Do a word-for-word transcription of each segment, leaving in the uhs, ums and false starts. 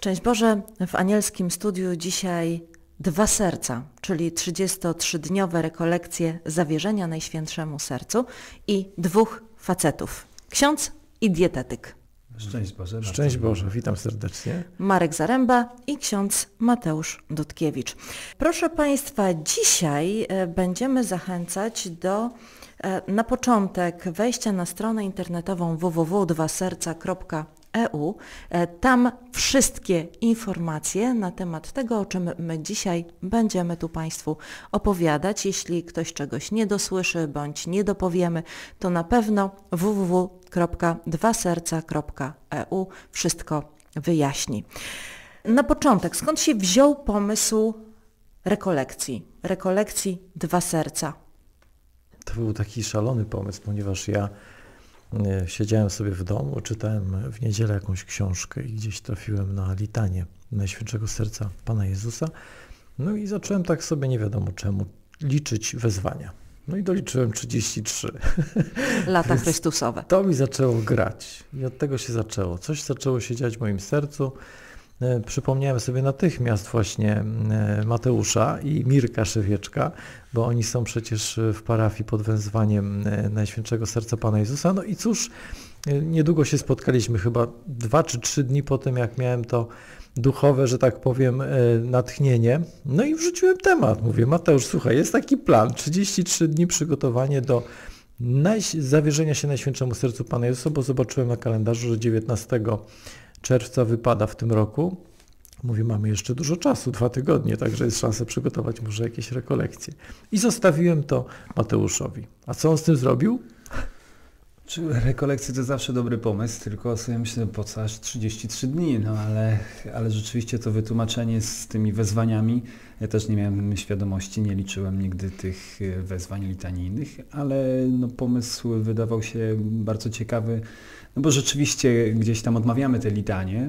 Szczęść Boże, w anielskim studiu dzisiaj dwa serca, czyli trzydziestotrzydniowe rekolekcje zawierzenia Najświętszemu Sercu i dwóch facetów, ksiądz i dietetyk. Szczęść Boże. Szczęść Boże, witam serdecznie. Marek Zaręba i ksiądz Mateusz Dudkiewicz. Proszę Państwa, dzisiaj będziemy zachęcać do na początek wejścia na stronę internetową w w w kropka dwa serca kropka e u. Tam wszystkie informacje na temat tego, o czym my dzisiaj będziemy tu Państwu opowiadać. Jeśli ktoś czegoś nie dosłyszy bądź nie dopowiemy, to na pewno w w w kropka dwa serca kropka e u wszystko wyjaśni. Na początek, skąd się wziął pomysł rekolekcji? Rekolekcji Dwa Serca. To był taki szalony pomysł, ponieważ ja siedziałem sobie w domu, czytałem w niedzielę jakąś książkę i gdzieś trafiłem na litanię Najświętszego Serca Pana Jezusa. No i zacząłem tak sobie, nie wiadomo czemu, liczyć wezwania. No i doliczyłem trzydzieści trzy. Lata Chrystusowe. To mi zaczęło grać i od tego się zaczęło. Coś zaczęło się dziać w moim sercu. Przypomniałem sobie natychmiast właśnie Mateusza i Mirka Szewieczka, bo oni są przecież w parafii pod wezwaniem Najświętszego Serca Pana Jezusa. No i cóż, niedługo się spotkaliśmy, chyba dwa czy trzy dni po tym, jak miałem to duchowe, że tak powiem, natchnienie. No i wrzuciłem temat. Mówię, Mateusz, słuchaj, jest taki plan, trzydzieści trzy dni przygotowanie do najś- zawierzenia się Najświętszemu Sercu Pana Jezusa, bo zobaczyłem na kalendarzu, że dziewiętnastego czerwca wypada w tym roku. Mówię, mamy jeszcze dużo czasu, dwa tygodnie, także jest szansa przygotować może jakieś rekolekcje. I zostawiłem to Mateuszowi. A co on z tym zrobił? Rekolekcje to zawsze dobry pomysł, tylko sobie myślę, po co aż trzydzieści trzy dni, no ale, ale rzeczywiście to wytłumaczenie z tymi wezwaniami, ja też nie miałem świadomości, nie liczyłem nigdy tych wezwań litanijnych, ale no, pomysł wydawał się bardzo ciekawy, no bo rzeczywiście gdzieś tam odmawiamy te litanie.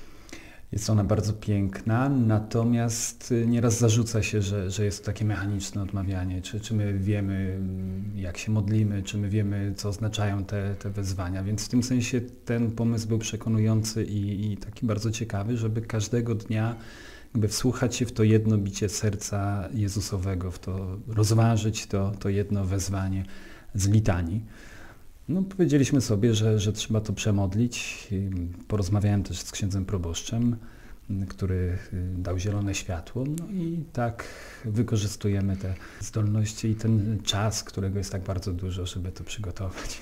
Jest ona bardzo piękna, natomiast nieraz zarzuca się, że, że jest to takie mechaniczne odmawianie. Czy, czy my wiemy, jak się modlimy, czy my wiemy, co oznaczają te, te wezwania. Więc w tym sensie ten pomysł był przekonujący i, i taki bardzo ciekawy, żeby każdego dnia jakby wsłuchać się w to jedno bicie serca Jezusowego, w to rozważyć to, to jedno wezwanie z litanii. No, powiedzieliśmy sobie, że, że trzeba to przemodlić. Porozmawiałem też z księdzem proboszczem, który dał zielone światło. No i tak wykorzystujemy te zdolności i ten czas, którego jest tak bardzo dużo, żeby to przygotować.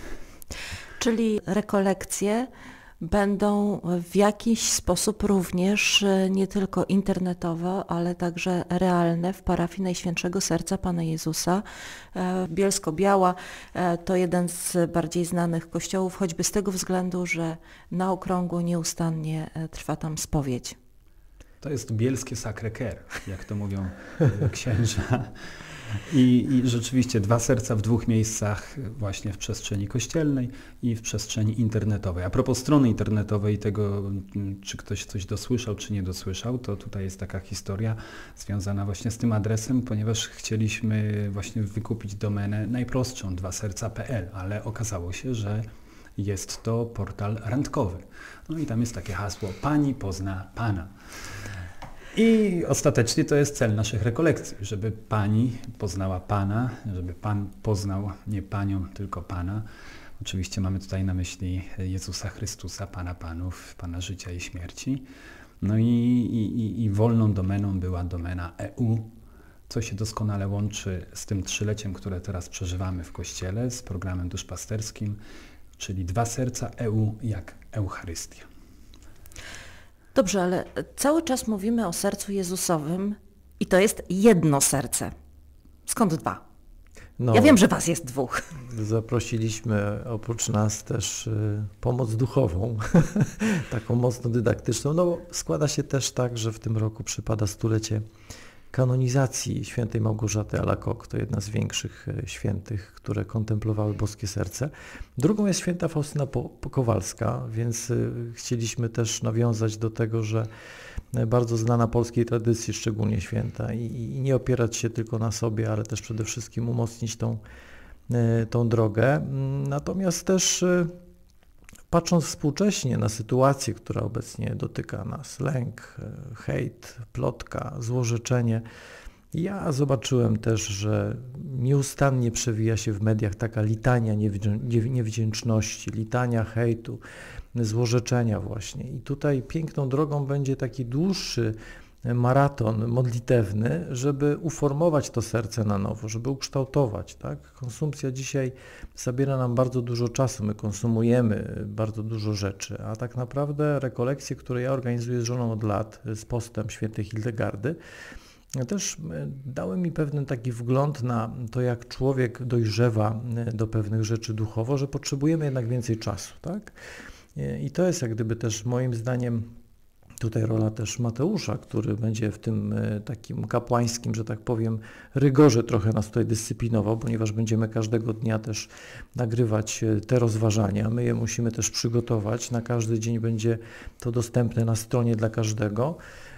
Czyli rekolekcje będą w jakiś sposób również nie tylko internetowo, ale także realne w parafii Najświętszego Serca Pana Jezusa. Bielsko-Biała to jeden z bardziej znanych kościołów, choćby z tego względu, że na okrągło nieustannie trwa tam spowiedź. To jest bielskie Sacré-Cœur, jak to mówią księża. I, I rzeczywiście dwa serca w dwóch miejscach, właśnie w przestrzeni kościelnej i w przestrzeni internetowej. A propos strony internetowej, tego czy ktoś coś dosłyszał, czy nie dosłyszał, to tutaj jest taka historia związana właśnie z tym adresem, ponieważ chcieliśmy właśnie wykupić domenę najprostszą, dwa serca kropka p l, ale okazało się, że jest to portal randkowy. No i tam jest takie hasło, Pani pozna Pana. I ostatecznie to jest cel naszych rekolekcji, żeby Pani poznała Pana, żeby Pan poznał nie Panią, tylko Pana. Oczywiście mamy tutaj na myśli Jezusa Chrystusa, Pana Panów, Pana życia i śmierci. No i, i, i wolną domeną była domena E U, co się doskonale łączy z tym trzyleciem, które teraz przeżywamy w Kościele, z programem duszpasterskim, czyli dwa serca E U jak Eucharystia. Dobrze, ale cały czas mówimy o sercu Jezusowym i to jest jedno serce. Skąd dwa? No, ja wiem, że was jest dwóch. Zaprosiliśmy oprócz nas też y, pomoc duchową, taką mocno dydaktyczną. No, składa się też tak, że w tym roku przypada stulecie kanonizacji świętej Małgorzaty Alacoque, to jedna z większych świętych, które kontemplowały boskie serce. Drugą jest święta Faustyna Kowalska, więc chcieliśmy też nawiązać do tego, że bardzo znana polskiej tradycji, szczególnie święta, i, i nie opierać się tylko na sobie, ale też przede wszystkim umocnić tą, tą drogę. Natomiast też patrząc współcześnie na sytuację, która obecnie dotyka nas, lęk, hejt, plotka, złorzeczenie, ja zobaczyłem też, że nieustannie przewija się w mediach taka litania niewdzięczności, litania hejtu, złorzeczenia właśnie. I tutaj piękną drogą będzie taki dłuższy maraton modlitewny, żeby uformować to serce na nowo, żeby ukształtować. Tak? Konsumpcja dzisiaj zabiera nam bardzo dużo czasu, my konsumujemy bardzo dużo rzeczy, a tak naprawdę rekolekcje, które ja organizuję z żoną od lat, z postem świętej Hildegardy, też dały mi pewien taki wgląd na to, jak człowiek dojrzewa do pewnych rzeczy duchowo, że potrzebujemy jednak więcej czasu. Tak? I to jest jak gdyby też moim zdaniem tutaj rola też Mateusza, który będzie w tym takim kapłańskim, że tak powiem, rygorze trochę nas tutaj dyscyplinował, ponieważ będziemy każdego dnia też nagrywać te rozważania. My je musimy też przygotować. Na każdy dzień będzie to dostępne na stronie dla każdego.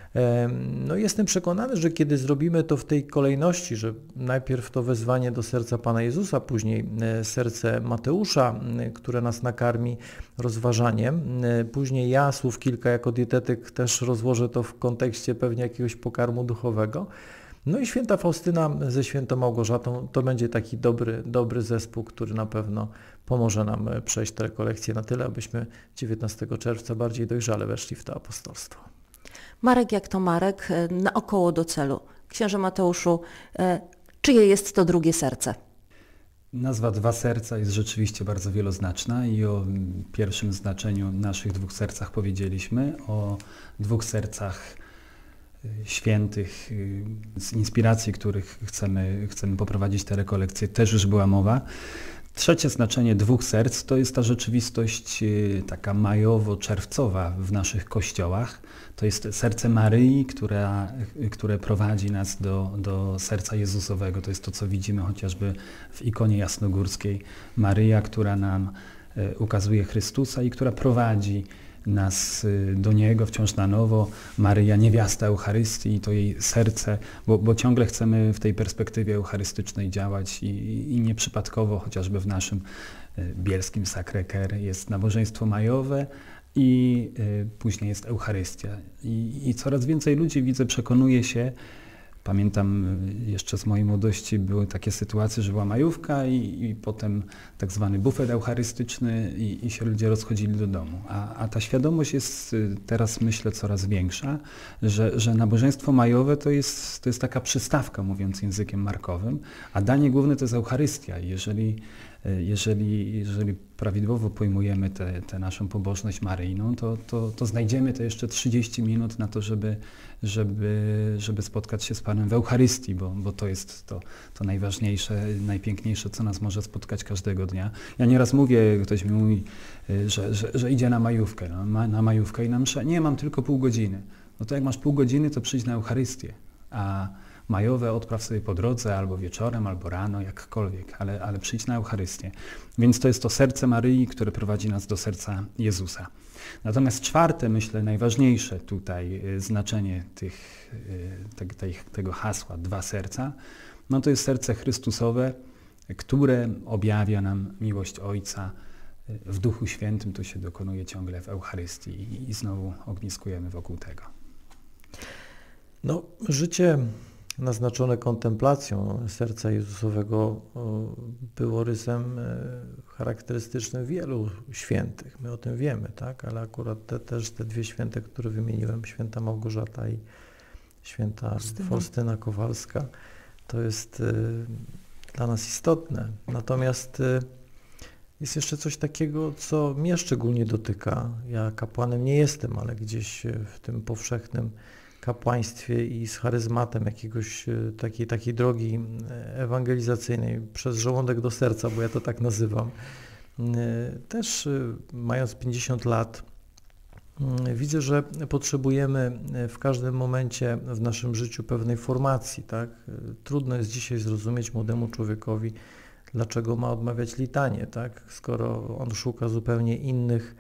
No jestem przekonany, że kiedy zrobimy to w tej kolejności, że najpierw to wezwanie do serca Pana Jezusa, później serce Mateusza, które nas nakarmi rozważaniem, później ja słów kilka jako dietetyk też rozłożę to w kontekście pewnie jakiegoś pokarmu duchowego, no i święta Faustyna ze świętą Małgorzatą, to będzie taki dobry, dobry zespół, który na pewno pomoże nam przejść te rekolekcje na tyle, abyśmy dziewiętnastego czerwca bardziej dojrzale weszli w to apostolstwo. Marek jak to Marek, naokoło do celu. Księże Mateuszu, czyje jest to drugie serce? Nazwa Dwa Serca jest rzeczywiście bardzo wieloznaczna i o pierwszym znaczeniu naszych dwóch sercach powiedzieliśmy, o dwóch sercach świętych, z inspiracji, których chcemy, chcemy poprowadzić te rekolekcje, też już była mowa. Trzecie znaczenie dwóch serc to jest ta rzeczywistość taka majowo-czerwcowa w naszych kościołach. To jest serce Maryi, która, które prowadzi nas do, do serca Jezusowego. To jest to, co widzimy chociażby w ikonie jasnogórskiej. Maryja, która nam ukazuje Chrystusa i która prowadzi nas do Niego wciąż na nowo. Maryja, niewiasta Eucharystii, to jej serce, bo, bo ciągle chcemy w tej perspektywie eucharystycznej działać i, i nieprzypadkowo chociażby w naszym bielskim Sacré-Cœur jest nabożeństwo majowe i y, później jest Eucharystia. I, I coraz więcej ludzi, widzę, przekonuje się. Pamiętam jeszcze z mojej młodości były takie sytuacje, że była majówka i, i potem tak zwany bufet eucharystyczny i, i się ludzie rozchodzili do domu. A, a ta świadomość jest teraz, myślę, coraz większa, że, że nabożeństwo majowe to jest, to jest taka przystawka, mówiąc językiem markowym, a danie główne to jest Eucharystia. Jeżeli, jeżeli, jeżeli prawidłowo pojmujemy tę naszą pobożność maryjną, to, to, to znajdziemy te jeszcze trzydzieści minut na to, żeby, żeby, żeby spotkać się z Panem w Eucharystii, bo, bo to jest to, to najważniejsze, najpiękniejsze, co nas może spotkać każdego dnia. Ja nieraz mówię, ktoś mi mówi, że, że, że idzie na majówkę, no, ma, na majówkę i na mszę. Nie, mam tylko pół godziny. No to jak masz pół godziny, to przyjdź na Eucharystię, a majowe odpraw sobie po drodze, albo wieczorem, albo rano, jakkolwiek, ale, ale przyjdź na Eucharystię. Więc to jest to serce Maryi, które prowadzi nas do serca Jezusa. Natomiast czwarte, myślę, najważniejsze tutaj znaczenie tych, te, te, tego hasła Dwa Serca, no to jest serce Chrystusowe, które objawia nam miłość Ojca w Duchu Świętym. To się dokonuje ciągle w Eucharystii i, i znowu ogniskujemy wokół tego. No, życie naznaczone kontemplacją serca Jezusowego było rysem charakterystycznym wielu świętych. My o tym wiemy, tak? Ale akurat te, też te dwie święte, które wymieniłem, święta Małgorzata i święta Faustyna, Faustyna Kowalska, to jest y, dla nas istotne. Natomiast y, jest jeszcze coś takiego, co mnie szczególnie dotyka. Ja kapłanem nie jestem, ale gdzieś w tym powszechnym kapłaństwie i z charyzmatem jakiegoś takiej, takiej drogi ewangelizacyjnej przez żołądek do serca, bo ja to tak nazywam. Też mając pięćdziesiąt lat, widzę, że potrzebujemy w każdym momencie w naszym życiu pewnej formacji. Tak? Trudno jest dzisiaj zrozumieć młodemu człowiekowi, dlaczego ma odmawiać litanię, tak? Skoro on szuka zupełnie innych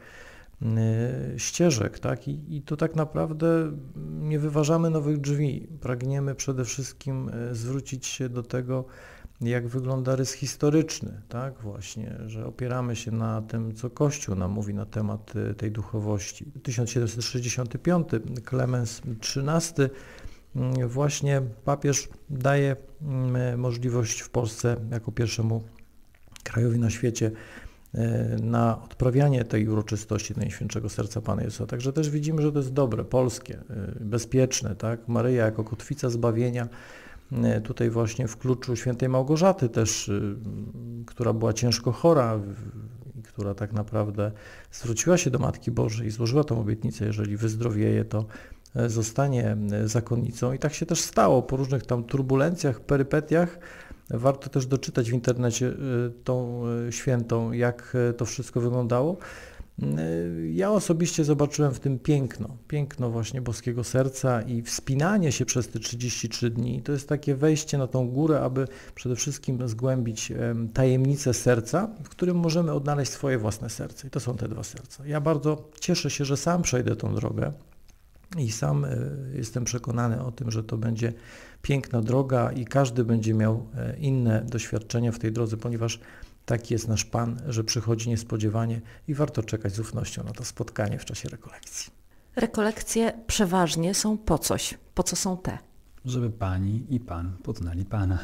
ścieżek, tak? I, I to tak naprawdę nie wyważamy nowych drzwi. Pragniemy przede wszystkim zwrócić się do tego, jak wygląda rys historyczny, tak, właśnie, że opieramy się na tym, co Kościół nam mówi na temat tej duchowości. tysiąc siedemset sześćdziesiąty piąty, Klemens trzynasty, właśnie papież daje możliwość w Polsce jako pierwszemu krajowi na świecie na odprawianie tej uroczystości Najświętszego Serca Pana Jezusa. Także też widzimy, że to jest dobre, polskie, bezpieczne, tak? Maryja jako kotwica zbawienia, tutaj właśnie w kluczu świętej Małgorzaty też, która była ciężko chora, która tak naprawdę zwróciła się do Matki Bożej i złożyła tą obietnicę, jeżeli wyzdrowieje, to zostanie zakonnicą. I tak się też stało po różnych tam turbulencjach, perypetiach. Warto też doczytać w internecie tą świętą, jak to wszystko wyglądało. Ja osobiście zobaczyłem w tym piękno, piękno właśnie boskiego serca i wspinanie się przez te trzydzieści trzy dni. To jest takie wejście na tą górę, aby przede wszystkim zgłębić tajemnicę serca, w którym możemy odnaleźć swoje własne serce. I to są te dwa serca. Ja bardzo cieszę się, że sam przejdę tą drogę i sam jestem przekonany o tym, że to będzie piękna droga i każdy będzie miał inne doświadczenia w tej drodze, ponieważ taki jest nasz Pan, że przychodzi niespodziewanie i warto czekać z ufnością na to spotkanie w czasie rekolekcji. Rekolekcje przeważnie są po coś. Po co są te? Żeby Pani i Pan poznali Pana.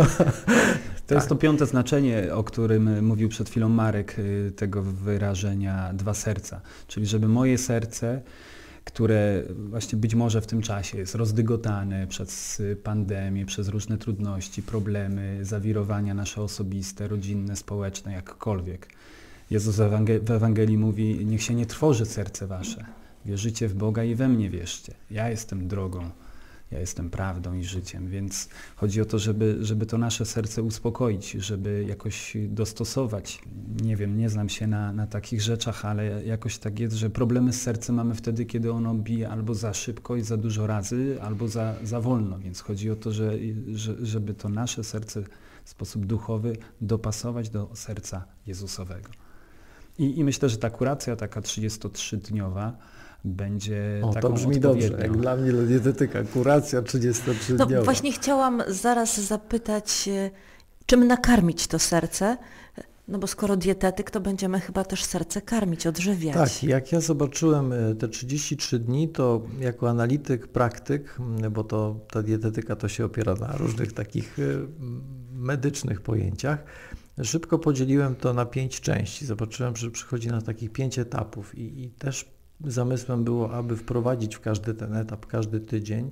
To jest to piąte znaczenie, o którym mówił przed chwilą Marek, tego wyrażenia dwa serca. Czyli żeby moje serce, które właśnie być może w tym czasie jest rozdygotane przez pandemię, przez różne trudności, problemy, zawirowania nasze osobiste, rodzinne, społeczne, jakkolwiek. Jezus w Ewangelii mówi, niech się nie trwoży serce wasze, wierzycie w Boga i we mnie wierzcie. Ja jestem drogą, ja jestem prawdą i życiem, więc chodzi o to, żeby, żeby to nasze serce uspokoić, żeby jakoś dostosować. Nie wiem, nie znam się na, na takich rzeczach, ale jakoś tak jest, że problemy z sercem mamy wtedy, kiedy ono bije albo za szybko i za dużo razy, albo za, za wolno, więc chodzi o to, że, że, żeby to nasze serce w sposób duchowy dopasować do serca Jezusowego. I, i myślę, że ta kuracja taka trzydziestotrzydniowa będzie o, taką to brzmi odpowiednią. dobrze, jak dla mnie dietetyka, kuracja trzydziestotrzydniowa. No właśnie chciałam zaraz zapytać, czym nakarmić to serce, no bo skoro dietetyk, to będziemy chyba też serce karmić, odżywiać. Tak, jak ja zobaczyłem te trzydzieści trzy dni, to jako analityk, praktyk, bo to ta dietetyka to się opiera na różnych takich medycznych pojęciach, szybko podzieliłem to na pięć części. Zobaczyłem, że przychodzi na takich pięć etapów i, i też zamysłem było, aby wprowadzić w każdy ten etap, każdy tydzień.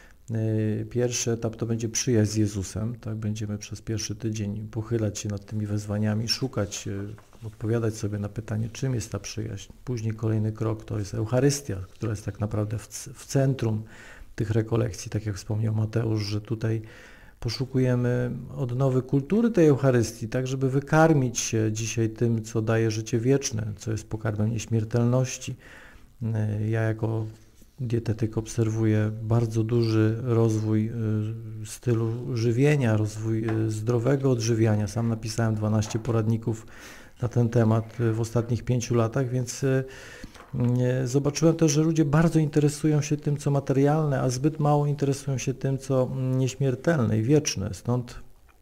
Pierwszy etap to będzie przyjaźń z Jezusem, tak? Będziemy przez pierwszy tydzień pochylać się nad tymi wezwaniami, szukać, odpowiadać sobie na pytanie, czym jest ta przyjaźń. Później kolejny krok to jest Eucharystia, która jest tak naprawdę w, w centrum tych rekolekcji, tak jak wspomniał Mateusz, że tutaj poszukujemy odnowy kultury tej Eucharystii, tak żeby wykarmić się dzisiaj tym, co daje życie wieczne, co jest pokarmem nieśmiertelności. Ja jako dietetyk obserwuję bardzo duży rozwój stylu żywienia, rozwój zdrowego odżywiania. Sam napisałem dwanaście poradników na ten temat w ostatnich pięciu latach, więc zobaczyłem też, że ludzie bardzo interesują się tym, co materialne, a zbyt mało interesują się tym, co nieśmiertelne i wieczne. Stąd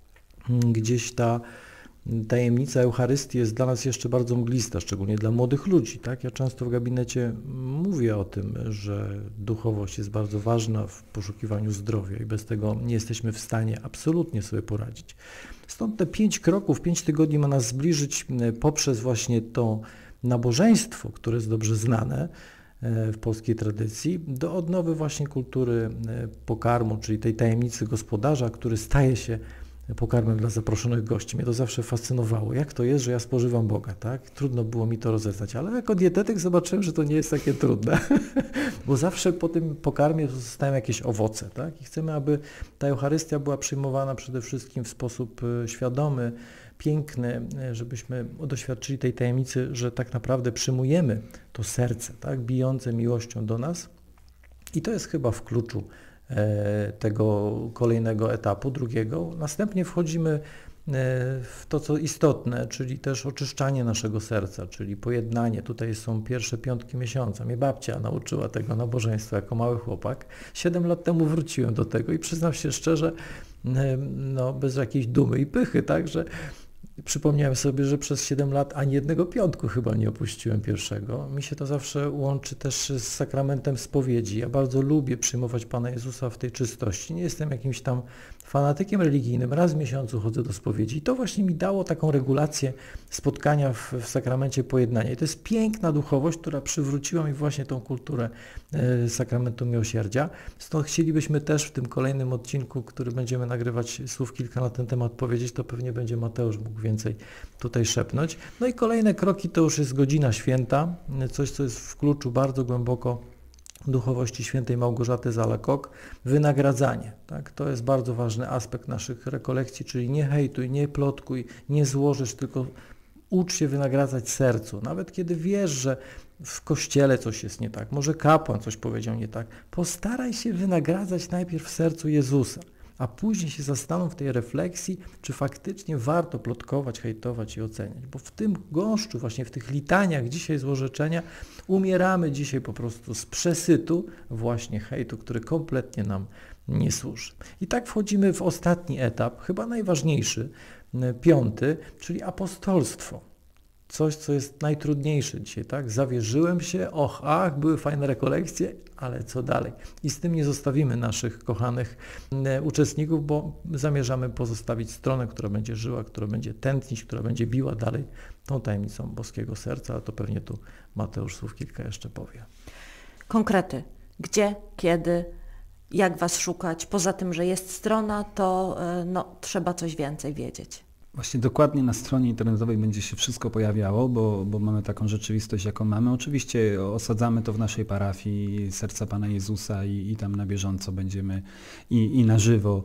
gdzieś ta tajemnica Eucharystii jest dla nas jeszcze bardzo mglista, szczególnie dla młodych ludzi. Tak? Ja często w gabinecie mówię o tym, że duchowość jest bardzo ważna w poszukiwaniu zdrowia i bez tego nie jesteśmy w stanie absolutnie sobie poradzić. Stąd te pięć kroków, pięć tygodni ma nas zbliżyć poprzez właśnie to nabożeństwo, które jest dobrze znane w polskiej tradycji, do odnowy właśnie kultury pokarmu, czyli tej tajemnicy gospodarza, który staje się pokarmem dla zaproszonych gości. Mnie to zawsze fascynowało. Jak to jest, że ja spożywam Boga, tak? Trudno było mi to rozeznać, ale jako dietetyk zobaczyłem, że to nie jest takie trudne, bo zawsze po tym pokarmie zostają jakieś owoce, tak? I chcemy, aby ta Eucharystia była przyjmowana przede wszystkim w sposób świadomy, piękny, żebyśmy doświadczyli tej tajemnicy, że tak naprawdę przyjmujemy to serce, tak? Bijące miłością do nas. I to jest chyba w kluczu tego kolejnego etapu, drugiego. Następnie wchodzimy w to, co istotne, czyli też oczyszczanie naszego serca, czyli pojednanie. Tutaj są pierwsze piątki miesiąca. Mnie babcia nauczyła tego nabożeństwa jako mały chłopak. Siedem lat temu wróciłem do tego i przyznam się szczerze, no bez jakiejś dumy i pychy, tak, że przypomniałem sobie, że przez siedem lat ani jednego piątku chyba nie opuściłem pierwszego. Mi się to zawsze łączy też z sakramentem spowiedzi. Ja bardzo lubię przyjmować Pana Jezusa w tej czystości. Nie jestem jakimś tam fanatykiem religijnym. Raz w miesiącu chodzę do spowiedzi. I to właśnie mi dało taką regulację spotkania w, w sakramencie pojednania. I to jest piękna duchowość, która przywróciła mi właśnie tą kulturę e, sakramentu miłosierdzia. Stąd chcielibyśmy też w tym kolejnym odcinku, który będziemy nagrywać, słów kilka na ten temat powiedzieć, to pewnie będzie Mateusz mógł więcej tutaj szepnąć. No i kolejne kroki to już jest godzina święta, coś, co jest w kluczu bardzo głęboko duchowości świętej Małgorzaty z Alacoque, wynagradzanie. Tak? To jest bardzo ważny aspekt naszych rekolekcji, czyli nie hejtuj, nie plotkuj, nie złożysz, tylko ucz się wynagradzać sercu. Nawet kiedy wiesz, że w kościele coś jest nie tak, może kapłan coś powiedział nie tak, postaraj się wynagradzać najpierw w sercu Jezusa, a później się zastanów w tej refleksji, czy faktycznie warto plotkować, hejtować i oceniać. Bo w tym gąszczu, właśnie w tych litaniach dzisiaj złorzeczenia umieramy dzisiaj po prostu z przesytu właśnie hejtu, który kompletnie nam nie służy. I tak wchodzimy w ostatni etap, chyba najważniejszy, piąty, czyli apostolstwo. Coś, co jest najtrudniejsze dzisiaj, tak? Zawierzyłem się, och, ach, były fajne rekolekcje, ale co dalej? I z tym nie zostawimy naszych kochanych e, uczestników, bo zamierzamy pozostawić stronę, która będzie żyła, która będzie tętnić, która będzie biła dalej tą tajemnicą boskiego serca, ale to pewnie tu Mateusz słów kilka jeszcze powie. Konkrety. Gdzie, kiedy, jak Was szukać? Poza tym, że jest strona, to e, no, trzeba coś więcej wiedzieć. Właśnie dokładnie na stronie internetowej będzie się wszystko pojawiało, bo, bo mamy taką rzeczywistość, jaką mamy. Oczywiście osadzamy to w naszej parafii Serca Pana Jezusa i, i tam na bieżąco będziemy i, i na żywo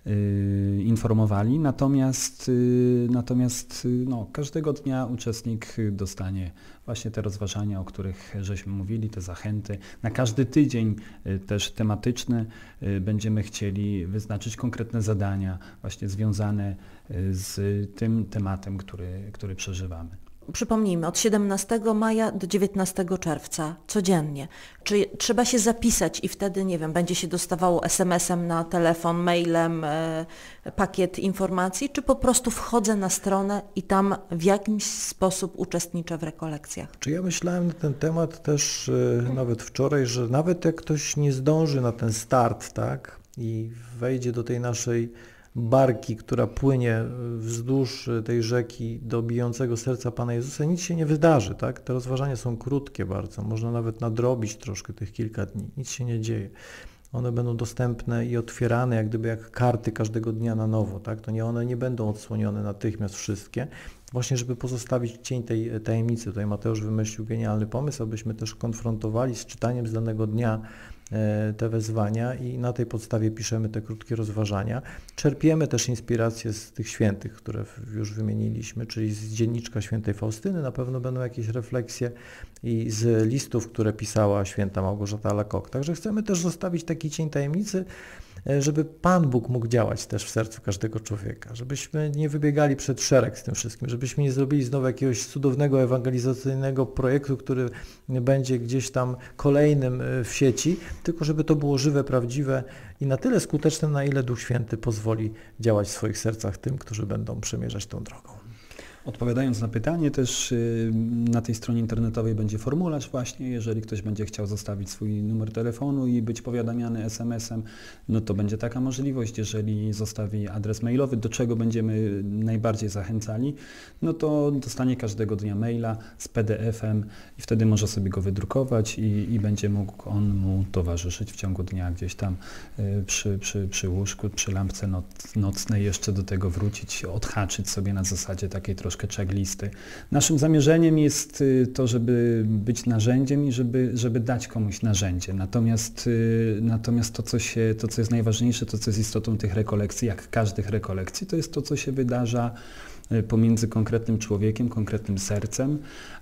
y, informowali. Natomiast, y, natomiast y, no, każdego dnia uczestnik dostanie właśnie te rozważania, o których żeśmy mówili, te zachęty. Na każdy tydzień y, też tematyczny y, będziemy chcieli wyznaczyć konkretne zadania właśnie związane z tym tematem, który, który przeżywamy. Przypomnijmy, od siedemnastego maja do dziewiętnastego czerwca codziennie. Czy trzeba się zapisać i wtedy, nie wiem, będzie się dostawało es em esem na telefon, mailem, e, pakiet informacji, czy po prostu wchodzę na stronę i tam w jakimś sposób uczestniczę w rekolekcjach? Czy ja myślałem na ten temat też e, nawet wczoraj, że nawet jak ktoś nie zdąży na ten start, tak, i wejdzie do tej naszej barki, która płynie wzdłuż tej rzeki do bijącego serca Pana Jezusa, nic się nie wydarzy, tak? Te rozważania są krótkie bardzo, można nawet nadrobić troszkę tych kilka dni, nic się nie dzieje. One będą dostępne i otwierane jak gdyby jak karty każdego dnia na nowo, tak? To nie, one nie będą odsłonione natychmiast wszystkie, właśnie żeby pozostawić cień tej tajemnicy. Tutaj Mateusz wymyślił genialny pomysł, abyśmy też konfrontowali z czytaniem z danego dnia te wezwania i na tej podstawie piszemy te krótkie rozważania. Czerpiemy też inspiracje z tych świętych, które już wymieniliśmy, czyli z dzienniczka świętej Faustyny, na pewno będą jakieś refleksje i z listów, które pisała święta Małgorzata Alacoque. Także chcemy też zostawić taki cień tajemnicy, żeby Pan Bóg mógł działać też w sercu każdego człowieka, żebyśmy nie wybiegali przed szereg z tym wszystkim, żebyśmy nie zrobili znowu jakiegoś cudownego ewangelizacyjnego projektu, który będzie gdzieś tam kolejnym w sieci, tylko żeby to było żywe, prawdziwe i na tyle skuteczne, na ile Duch Święty pozwoli działać w swoich sercach tym, którzy będą przemierzać tą drogą. Odpowiadając na pytanie, też na tej stronie internetowej będzie formularz właśnie, jeżeli ktoś będzie chciał zostawić swój numer telefonu i być powiadamiany es em esem, no to będzie taka możliwość. Jeżeli zostawi adres mailowy, do czego będziemy najbardziej zachęcali, no to dostanie każdego dnia maila z pe de efem i wtedy może sobie go wydrukować i, i będzie mógł on mu towarzyszyć w ciągu dnia gdzieś tam przy, przy, przy łóżku, przy lampce noc, nocnej jeszcze do tego wrócić, odhaczyć sobie na zasadzie takiej troszkę checklisty. Naszym zamierzeniem jest to, żeby być narzędziem i żeby, żeby dać komuś narzędzie. Natomiast, natomiast to, co się, to, co jest najważniejsze, to, co jest istotą tych rekolekcji, jak każdych rekolekcji, to jest to, co się wydarza pomiędzy konkretnym człowiekiem, konkretnym sercem,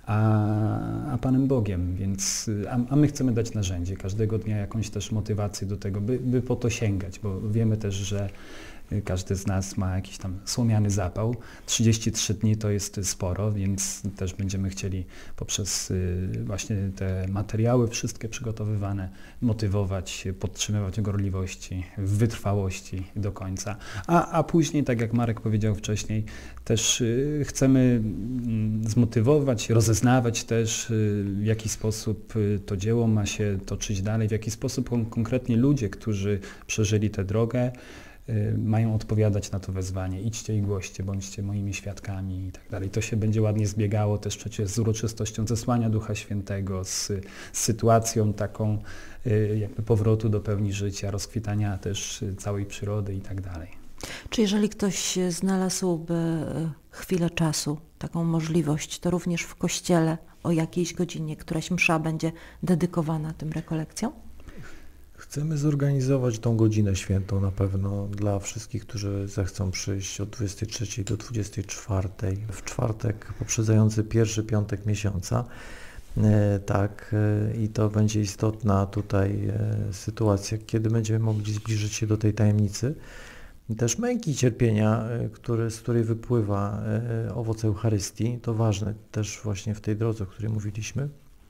a, a Panem Bogiem. Więc, a, a my chcemy dać narzędzie, każdego dnia jakąś też motywację do tego, by, by po to sięgać, bo wiemy też, że Każdy z nas ma jakiś tam słomiany zapał. trzydzieści trzy dni to jest sporo, więc też będziemy chcieli poprzez właśnie te materiały wszystkie przygotowywane motywować, podtrzymywać gorliwości, wytrwałości do końca. A, a później, tak jak Marek powiedział wcześniej, też chcemy zmotywować, rozeznawać też, w jaki sposób to dzieło ma się toczyć dalej, w jaki sposób konkretnie ludzie, którzy przeżyli tę drogę, mają odpowiadać na to wezwanie. Idźcie i głoście, bądźcie moimi świadkami i tak dalej. To się będzie ładnie zbiegało też przecież z uroczystością zesłania Ducha Świętego, z, z sytuacją taką jakby powrotu do pełni życia, rozkwitania też całej przyrody i tak dalej. Czy jeżeli ktoś znalazłby chwilę czasu, taką możliwość, to również w kościele o jakiejś godzinie któraś msza będzie dedykowana tym rekolekcjom? Chcemy zorganizować tą godzinę świętą na pewno dla wszystkich, którzy zechcą przyjść od dwudziestej trzeciej do dwudziestej czwartej, w czwartek poprzedzający pierwszy piątek miesiąca. E, tak, e, i to będzie istotna tutaj e, sytuacja, kiedy będziemy mogli zbliżyć się do tej tajemnicy. I też męki i cierpienia, e, które, z której wypływa e, owoc Eucharystii, to ważne też właśnie w tej drodze, o której mówiliśmy.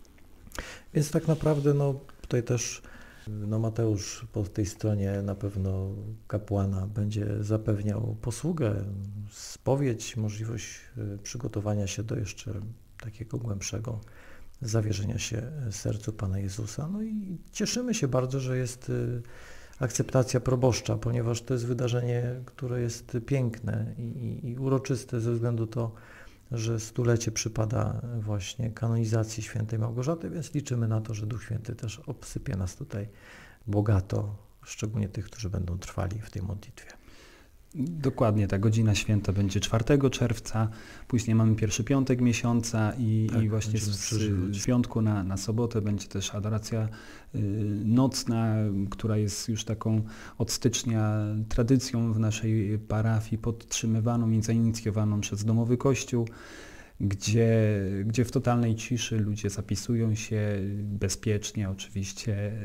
Więc tak naprawdę no, tutaj też No Mateusz po tej stronie na pewno kapłana będzie zapewniał posługę, spowiedź, możliwość przygotowania się do jeszcze takiego głębszego zawierzenia się sercu Pana Jezusa. No i cieszymy się bardzo, że jest akceptacja proboszcza, ponieważ to jest wydarzenie, które jest piękne i, i, i uroczyste ze względu to, że stulecie przypada właśnie kanonizacji świętej Małgorzaty, więc liczymy na to, że Duch Święty też obsypie nas tutaj bogato, szczególnie tych, którzy będą trwali w tej modlitwie. Dokładnie, ta godzina święta będzie czwartego czerwca, później mamy pierwszy piątek miesiąca i, tak, i właśnie z, z piątku na, na sobotę będzie też adoracja y, nocna, która jest już taką od stycznia tradycją w naszej parafii, podtrzymywaną i zainicjowaną przez Domowy Kościół, gdzie, gdzie w totalnej ciszy ludzie zapisują się bezpiecznie oczywiście,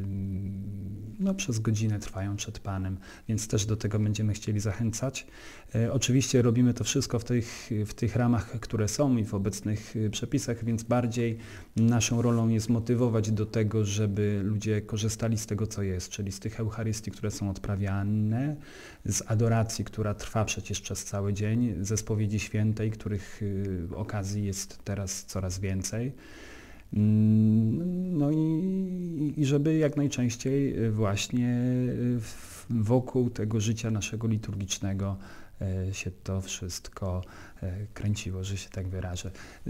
no przez godzinę trwają przed Panem, więc też do tego będziemy chcieli zachęcać. Oczywiście robimy to wszystko w tych, w tych ramach, które są i w obecnych przepisach, więc bardziej naszą rolą jest motywować do tego, żeby ludzie korzystali z tego, co jest, czyli z tych Eucharystii, które są odprawiane, z adoracji, która trwa przecież przez cały dzień, ze spowiedzi świętej, których okazji jest teraz coraz więcej. No i, i żeby jak najczęściej właśnie wokół tego życia naszego liturgicznego się to wszystko kręciło, że się tak wyrażę.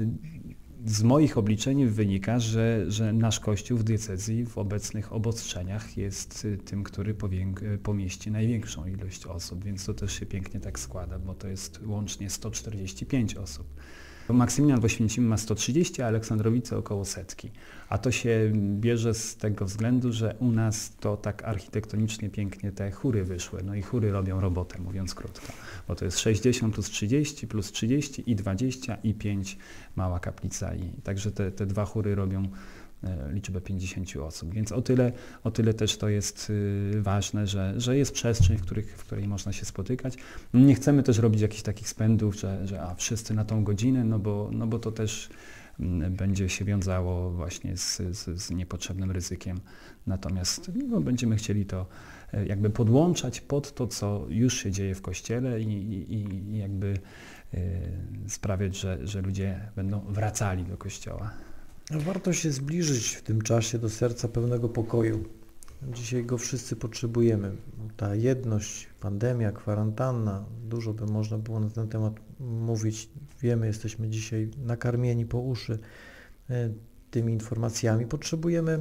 Z moich obliczeń wynika, że, że nasz Kościół w diecezji w obecnych obostrzeniach jest tym, który powięk- pomieści największą ilość osób, więc to też się pięknie tak składa, bo to jest łącznie sto czterdzieści pięć osób. Maksymilian w Oświęcimiu ma sto trzydzieści, a Aleksandrowice około setki. A to się bierze z tego względu, że u nas to tak architektonicznie pięknie te chóry wyszły. No i chóry robią robotę, mówiąc krótko. Bo to jest sześćdziesiąt plus trzydzieści, plus trzydzieści i dwadzieścia i pięć mała kaplica. I także te, te dwa chóry robią liczbę pięćdziesięciu osób. Więc o tyle, o tyle też to jest ważne, że, że jest przestrzeń, w, których, w której można się spotykać. Nie chcemy też robić jakichś takich spędów, że, że a wszyscy na tą godzinę, no bo, no bo to też będzie się wiązało właśnie z, z, z niepotrzebnym ryzykiem. Natomiast no, będziemy chcieli to jakby podłączać pod to, co już się dzieje w Kościele i, i, i jakby y, sprawiać, że, że ludzie będą wracali do Kościoła. Warto się zbliżyć w tym czasie do serca pełnego pokoju. Dzisiaj go wszyscy potrzebujemy. Ta jedność, pandemia, kwarantanna, dużo by można było na ten temat mówić. Wiemy, jesteśmy dzisiaj nakarmieni po uszy tymi informacjami. Potrzebujemy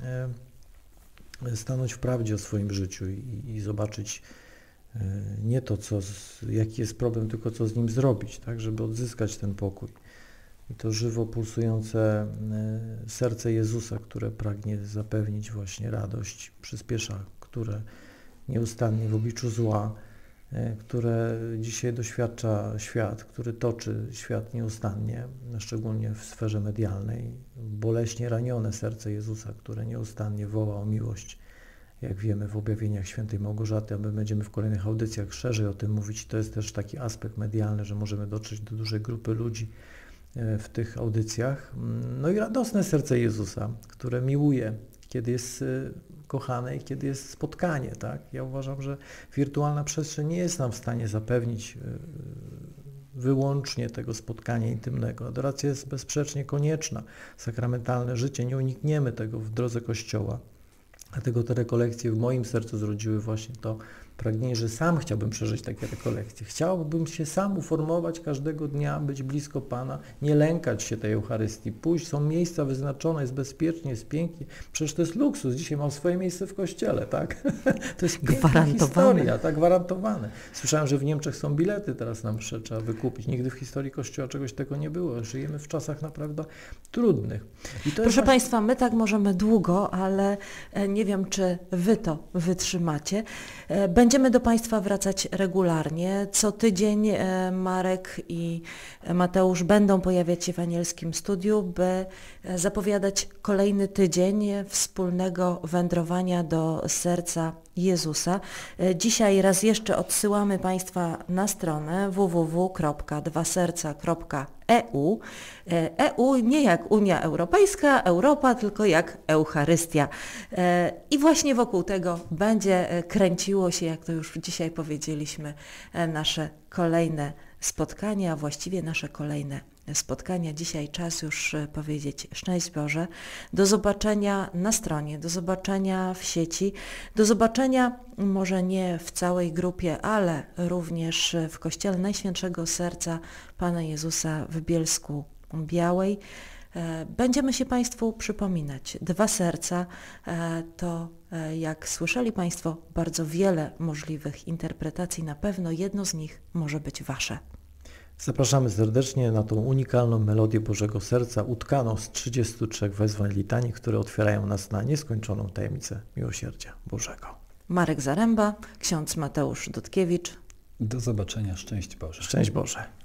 stanąć w prawdzie o swoim życiu i, i zobaczyć nie to, co, jaki jest problem, tylko co z nim zrobić, tak, żeby odzyskać ten pokój. I to żywo pulsujące serce Jezusa, które pragnie zapewnić właśnie radość, przyspiesza, które nieustannie w obliczu zła, które dzisiaj doświadcza świat, który toczy świat nieustannie, szczególnie w sferze medialnej. Boleśnie ranione serce Jezusa, które nieustannie woła o miłość jak wiemy, w objawieniach świętej Małgorzaty, a my będziemy w kolejnych audycjach szerzej o tym mówić. To jest też taki aspekt medialny, że możemy dotrzeć do dużej grupy ludzi w tych audycjach. No i radosne serce Jezusa, które miłuje, kiedy jest kochane i kiedy jest spotkanie. Tak? Ja uważam, że wirtualna przestrzeń nie jest nam w stanie zapewnić wyłącznie tego spotkania intymnego. Adoracja jest bezsprzecznie konieczna. Sakramentalne życie, nie unikniemy tego w drodze Kościoła. Dlatego te rekolekcje w moim sercu zrodziły właśnie to pragnienie, że sam chciałbym przeżyć takie rekolekcje. Chciałbym się sam uformować każdego dnia, być blisko Pana, nie lękać się tej Eucharystii, pójść, są miejsca wyznaczone, jest bezpiecznie, jest pięknie. Przecież to jest luksus. Dzisiaj mam swoje miejsce w kościele, tak? To jest piękna historia, tak, gwarantowane. Słyszałem, że w Niemczech są bilety teraz nam trzeba wykupić. Nigdy w historii Kościoła czegoś tego nie było. Żyjemy w czasach naprawdę trudnych. I to Proszę jest Państwa, my tak możemy długo, ale nie wiem, czy Wy to wytrzymacie. Będziemy do Państwa wracać regularnie. Co tydzień Marek i Mateusz będą pojawiać się w Anielskim Studiu, by zapowiadać kolejny tydzień wspólnego wędrowania do serca Jezusa. Dzisiaj raz jeszcze odsyłamy Państwa na stronę w w w kropka dwa serca kropka e u. E U nie jak Unia Europejska, Europa, tylko jak Eucharystia. I właśnie wokół tego będzie kręciło się, jak to już dzisiaj powiedzieliśmy, nasze kolejne spotkania, a właściwie nasze kolejne spotkania. Dzisiaj czas już powiedzieć szczęść Boże. Do zobaczenia na stronie, do zobaczenia w sieci, do zobaczenia może nie w całej grupie, ale również w Kościele Najświętszego Serca Pana Jezusa w Bielsku Białej. Będziemy się Państwu przypominać. Dwa serca to, jak słyszeli Państwo, bardzo wiele możliwych interpretacji. Na pewno jedno z nich może być Wasze. Zapraszamy serdecznie na tą unikalną melodię Bożego Serca, utkaną z trzydziestu trzech wezwań litanii, które otwierają nas na nieskończoną tajemnicę miłosierdzia Bożego. Marek Zaręba, ksiądz Mateusz Dudkiewicz. Do zobaczenia. Szczęść Boże. Szczęść Boże.